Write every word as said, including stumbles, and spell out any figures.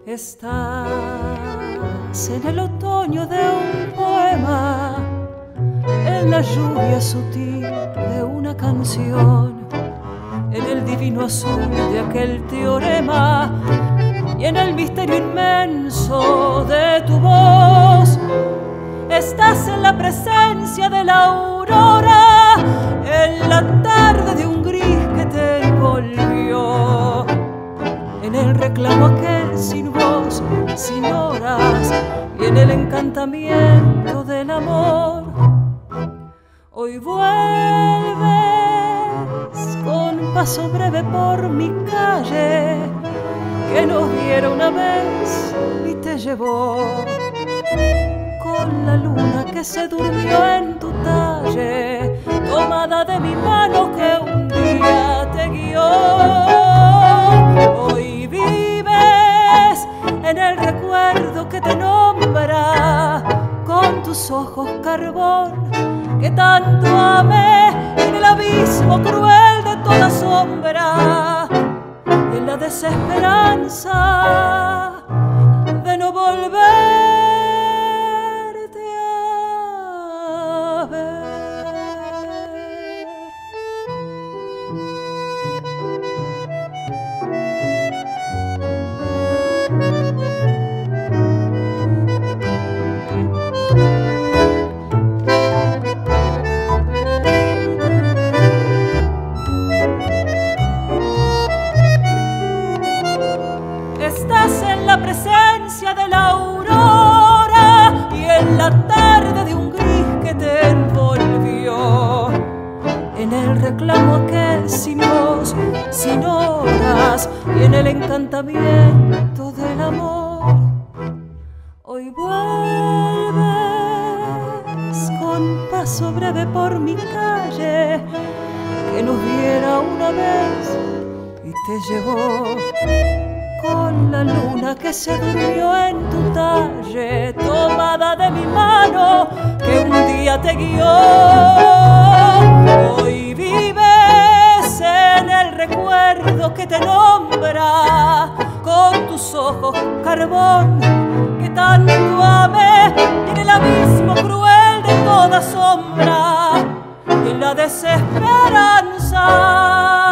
Estás en el otoño de un poema, en la lluvia sutil de una canción, en el divino azul de aquel teorema y en el misterio inmenso de tu voz. Estás en la presencia de la aurora, en la tarde de un gris que te envolvió, en el reclamo aquel sin voz, sin horas, y en el encantamiento del amor. Hoy vuelves con paso breve por mi calle, que nos viera una vez y te llevó, con la luna que se durmió en tu talle, tomada de mi mano que un día te guió. Hoy vives en el recuerdo que te nombra, con tus ojos carbón que tanto amé, en el abismo cruel de toda sombra, en la desesperanza de no volverte a ver. Estás en la presencia de la aurora y en la tarde de un gris que te envolvió, en el reclamo aquel sin voz, sin horas, y en el encantamiento del amor. Hoy vuelves con paso breve por mi calle, que nos viera una vez y te llevó, con la luna que se durmió en tu talle, tomada de mi mano que un día te guió. Hoy vives en el recuerdo que te nombra, con tus ojos carbón que tanto amé, y en el abismo cruel de toda sombra, en la desesperanza